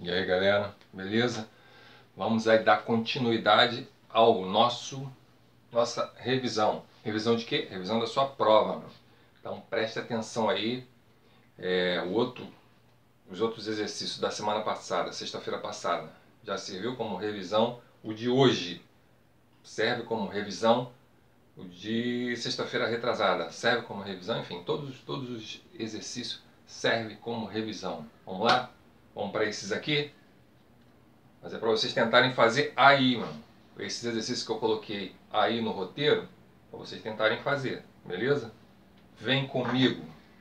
E aí galera, beleza? Vamos aí dar continuidade ao nossa revisão. Revisão de quê? Revisão da sua prova, meu. Então preste atenção aí. Os outros exercícios da semana passada, sexta-feira passada, já serviu como revisão. O de hoje serve como revisão. O de sexta-feira retrasada serve como revisão. Enfim, todos os exercícios servem como revisão. Vamos lá? Vamos para esses aqui? Mas é para vocês tentarem fazer aí, mano. Esses exercícios que eu coloquei aí no roteiro, para vocês tentarem fazer, beleza? Vem comigo.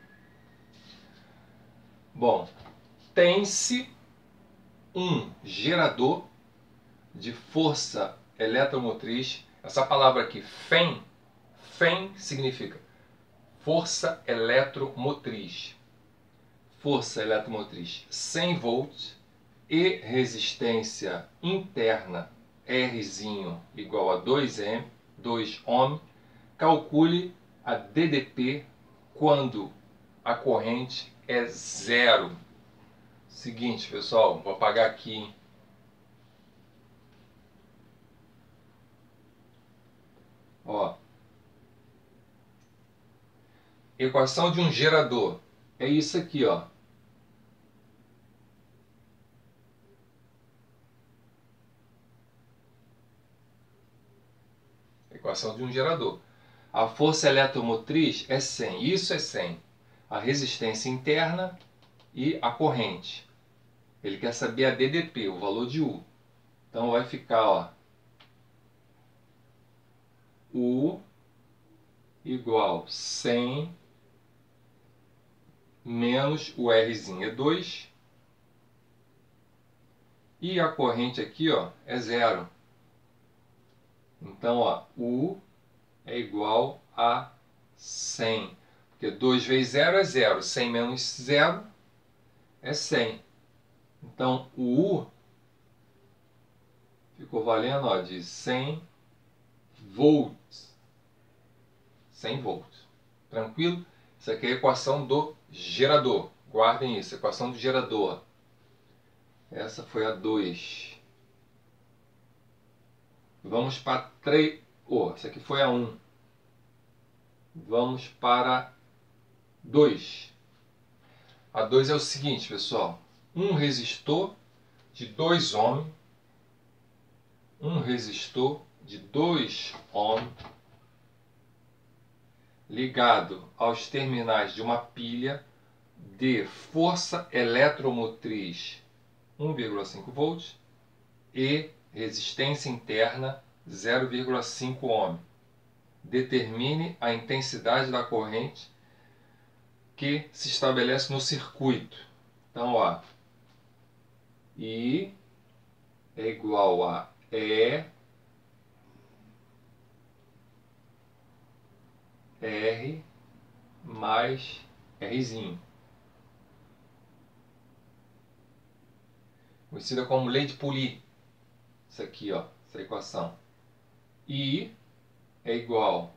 Bom, tem-se um gerador de força eletromotriz. Essa palavra aqui, FEM significa força eletromotriz. Força eletromotriz 100 volts e resistência interna R igual a 2 ohm. Calcule a DDP quando a corrente é zero. Seguinte, pessoal, vou apagar aqui, hein? Ó, equação de um gerador é isso aqui, ó. Equação de um gerador. A força eletromotriz é 100. Isso é 100. A resistência interna e a corrente. Ele quer saber a DDP, o valor de U. Então vai ficar, ó, U igual 100 menos o Rzinho é 2. E a corrente aqui, ó, é 0. Então, ó, U é igual a 100. Porque 2 vezes 0 é 0. 100 menos 0 é 100. Então, o U ficou valendo, ó, de 100 volts. 100 volts. Tranquilo? Isso aqui é a equação do gerador. Guardem isso, equação do gerador. Essa foi a 2. Vamos para 3. Essa aqui foi a 1. Vamos para 2. A 2 é o seguinte, pessoal. Um resistor de 2 ohms. Um resistor de 2 ohms ligado aos terminais de uma pilha de força eletromotriz 1,5 volts e resistência interna 0,5 ohm. Determine a intensidade da corrente que se estabelece no circuito. Então, ó, I é igual a E R mais Rzinho. Conhecida como lei de Pauli. Isso aqui, ó, essa equação. I é igual,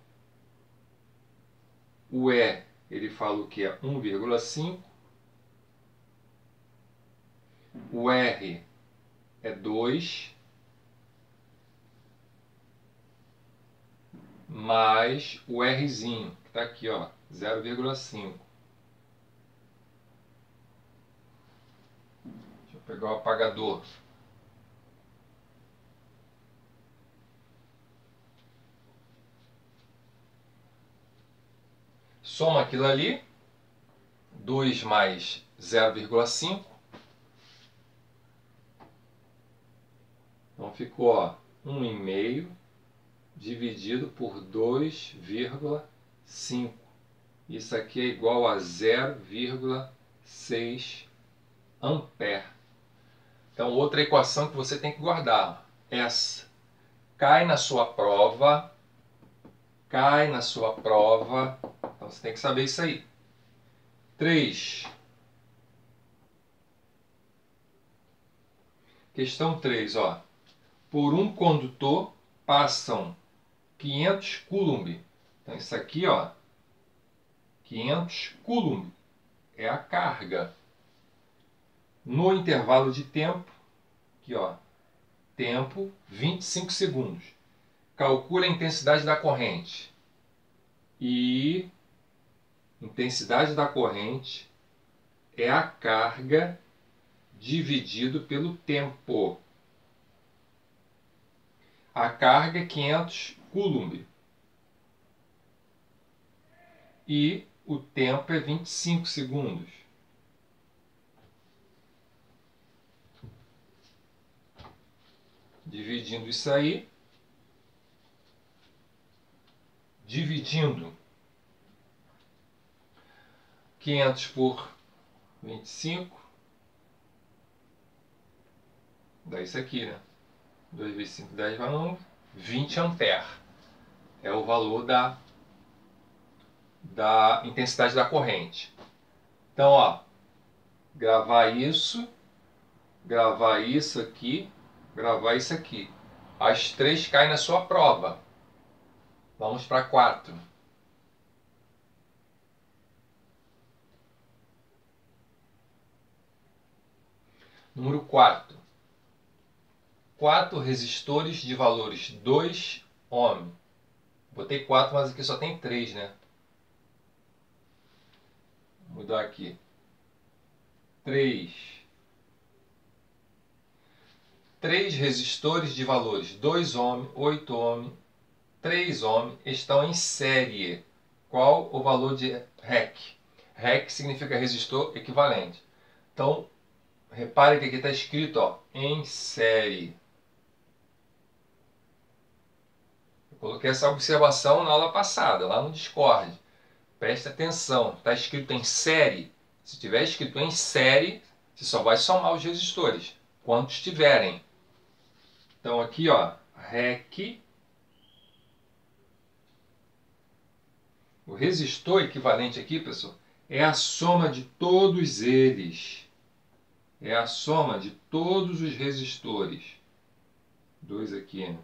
o E, ele fala o que é 1,5. O R é 2. Mais o Rzinho, que está aqui, ó, 0,5. Deixa eu pegar o apagador. Soma aquilo ali. 2 mais 0,5. Então ficou, ó, 1,5 dividido por 2,5. Isso aqui é igual a 0,6 ampere. Então, outra equação que você tem que guardar. Essa. Cai na sua prova. Cai na sua prova. Então, você tem que saber isso aí. 3. Questão 3, ó. Por um condutor passam 500 coulomb. Então, isso aqui, ó, 500 coulomb é a carga. no intervalo de tempo, aqui ó, tempo 25 segundos. Calcule a intensidade da corrente. E intensidade da corrente é a carga dividido pelo tempo. A carga é 500 coulomb. E o tempo é 25 segundos. Dividindo isso aí, dividindo 500 por 25, dá isso aqui, né? 2 vezes 5, 10 vai no 20 ampere. É o valor da intensidade da corrente. Então, ó, gravar isso aqui, gravar isso aqui. As 3 caem na sua prova. Vamos para 4. Número 4. 4 resistores de valores 2 ohm. Botei 4, mas aqui só tem 3, né? Vou mudar aqui. 3 resistores de valores 2 ohm, 8 ohm, 3 ohm estão em série. Qual o valor de REC? REC significa resistor equivalente. Então, repare que aqui está escrito ó, em série. Eu coloquei essa observação na aula passada, lá no Discord. Preste atenção, está escrito em série. Se tiver escrito em série, você só vai somar os resistores, quantos tiverem. Então aqui, ó, REC, o resistor equivalente aqui, pessoal, é a soma de todos eles. É a soma de todos os resistores. 2 aqui, né?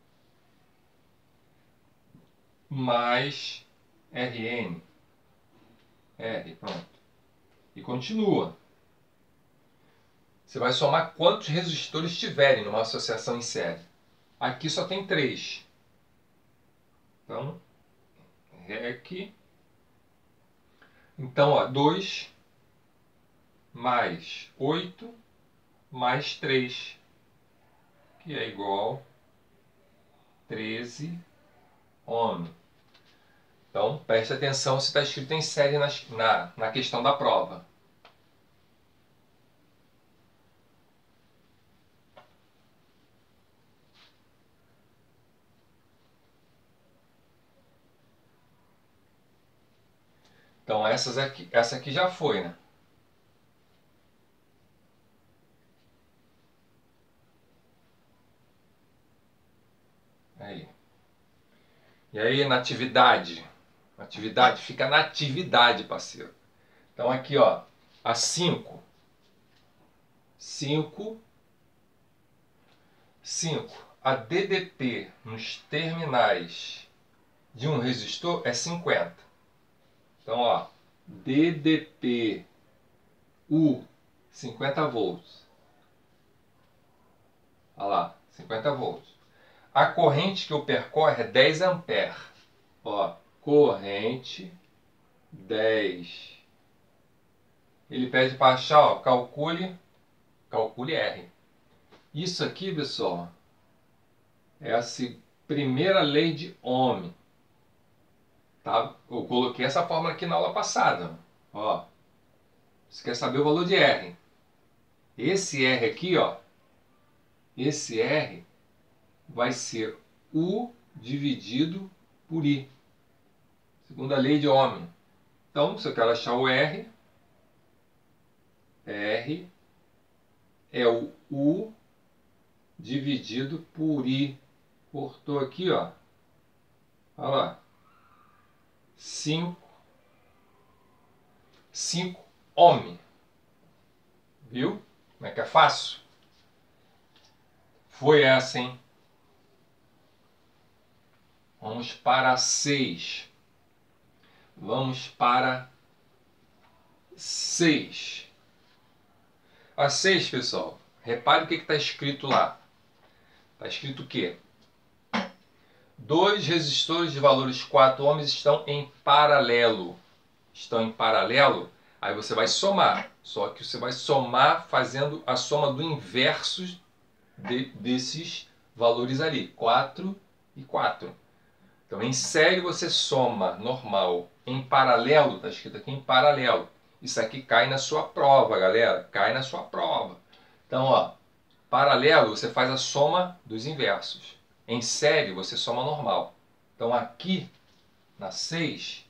Mais Rn. R, pronto. E continua. Você vai somar quantos resistores tiverem numa associação em série. Aqui só tem 3. Então, REC. Então, ó, 2 mais 8 mais 3, que é igual a 13 ohm. Então, preste atenção se está escrito em série na questão da prova. Então, essa aqui já foi, né? Aí. E aí, na atividade? Atividade fica na atividade, parceiro. Então, aqui, ó, a 5. 5. A DDP nos terminais de um resistor é 50. Então, ó, DDP U, 50 volts. Olha lá, 50 volts. A corrente que eu percorre é 10 amperes. Ó, corrente 10. Ele pede para achar, ó, calcule R. Isso aqui, pessoal, é a primeira lei de Ohm. Tá? Eu coloquei essa fórmula aqui na aula passada. Ó, você quer saber o valor de R? Esse R aqui, ó, esse R vai ser U dividido por I. Segunda lei de Ohm. Então, se eu quero achar o R é o U dividido por I. Cortou aqui, ó. Olha lá. 5 ohm. Viu? Como é que é fácil? Foi essa, hein? Vamos para 6. Vamos para 6. A 6, pessoal, repare o que está escrito lá. Está escrito o quê? Dois resistores de valores 4 ohms estão em paralelo. Estão em paralelo, aí você vai somar. Só que você vai somar fazendo a soma do inverso desses valores ali. 4 e 4. Então, em série você soma normal. Em paralelo, está escrito aqui em paralelo. Isso aqui cai na sua prova, galera. Cai na sua prova. Então, ó, paralelo você faz a soma dos inversos. Em série você soma normal. Então, aqui na 6,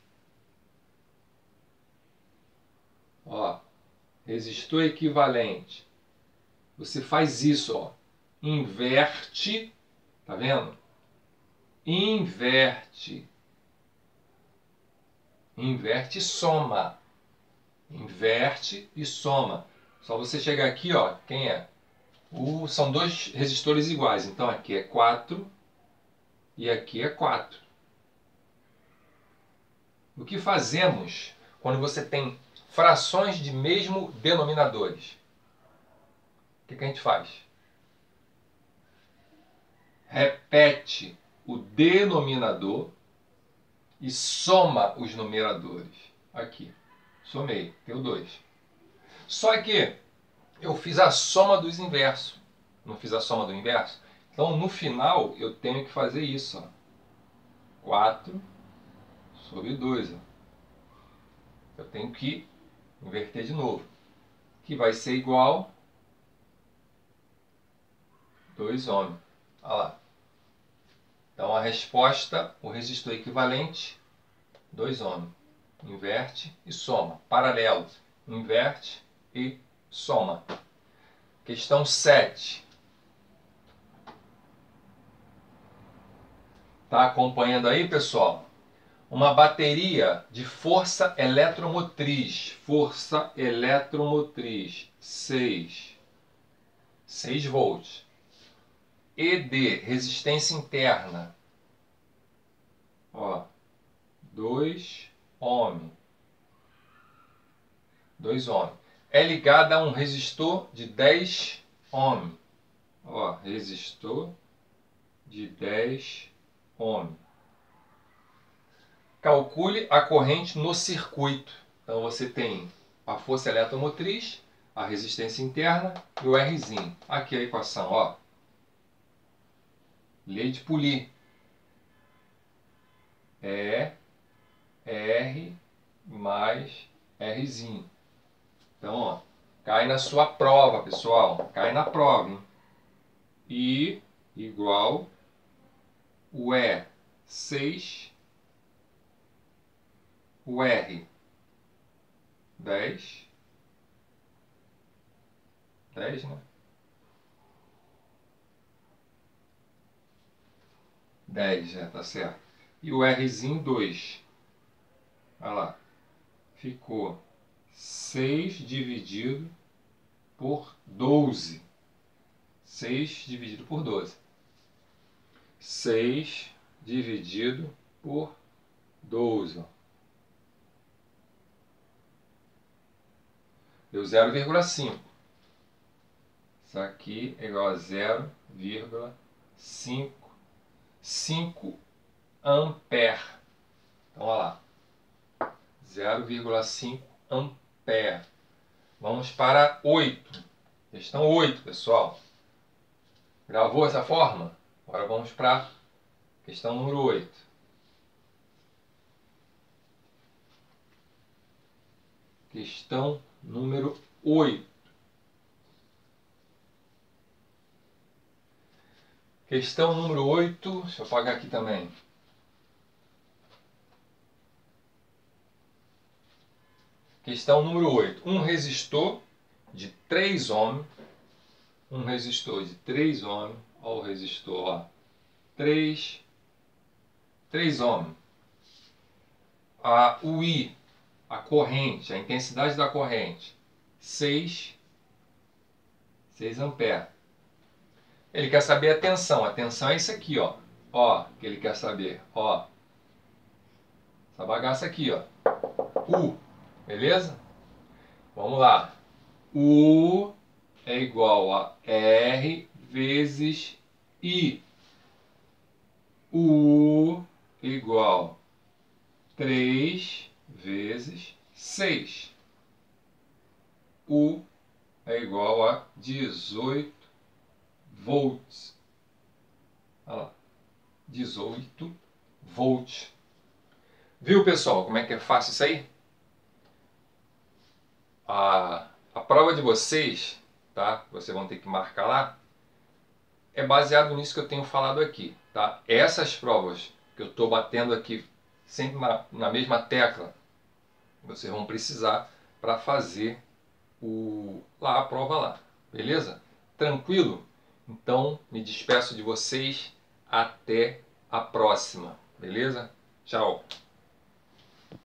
ó, resistor equivalente. Você faz isso, ó. Inverte, tá vendo? Inverte. Inverte e soma. Inverte e soma. Só você chegar aqui, ó, quem é? São dois resistores iguais. Então aqui é 4 e aqui é 4. O que fazemos quando você tem frações de mesmo denominadores? O que a gente faz? Repete o denominador e soma os numeradores. Aqui, somei, deu 2. Só que eu fiz a soma dos inversos. Não fiz a soma do inverso? Então, no final, eu tenho que fazer isso. Ó. 4 sobre 2. Ó. Eu tenho que inverter de novo. Que vai ser igual 2 ohms. Olha lá. Então, a resposta, o resistor equivalente, 2 ohms. Inverte e soma. Paralelo. Inverte e soma. Questão 7. Está acompanhando aí, pessoal? Uma bateria de força eletromotriz. Força eletromotriz. 6 volts. ED, resistência interna. Ó, 2 ohms. 2 ohms. É ligada a um resistor de 10 ohms. Ó, resistor de 10 ohms. Calcule a corrente no circuito. Então você tem a força eletromotriz, a resistência interna e o Rzinho. Aqui a equação, ó. Lei de Pauli. É R mais Rzinho. Então, ó, cai na sua prova, pessoal. Cai na prova, hein? I igual o E 6, o R 10, né? 10, já tá certo. E o Rzinho 2. Olha lá. Ficou 6 dividido por 12. 6 dividido por 12. 6 dividido por 12. Deu 0,5. Isso aqui é igual a 0,5. 5 ampere. Então, olha lá. 0,5 ampere. Vamos para 8. Questão 8, pessoal. Gravou essa forma? Agora vamos para a questão número 8. Questão número 8. Questão número 8. Deixa eu apagar aqui também. Questão número 8. Um resistor de 3 ohms. Um resistor de 3 ohms. Olha o resistor, ó. 3 ohms. O I, a corrente, a intensidade da corrente, 6 amperes. Ele quer saber a tensão. A tensão é isso aqui, ó. Ó, que ele quer saber. Ó. Essa bagaça aqui, ó. U. Beleza? Vamos lá. U é igual a R vezes I. U igual 3 vezes 6. U é igual a 18 volts. Olha lá, 18 volts. Viu, pessoal, como é que é fácil isso aí? A prova de vocês, tá? Vocês vão ter que marcar lá, é baseado nisso que eu tenho falado aqui, tá? Essas provas que eu estou batendo aqui sempre na mesma tecla, vocês vão precisar para fazer a prova lá, beleza? Tranquilo? Então me despeço de vocês, até a próxima, beleza? Tchau!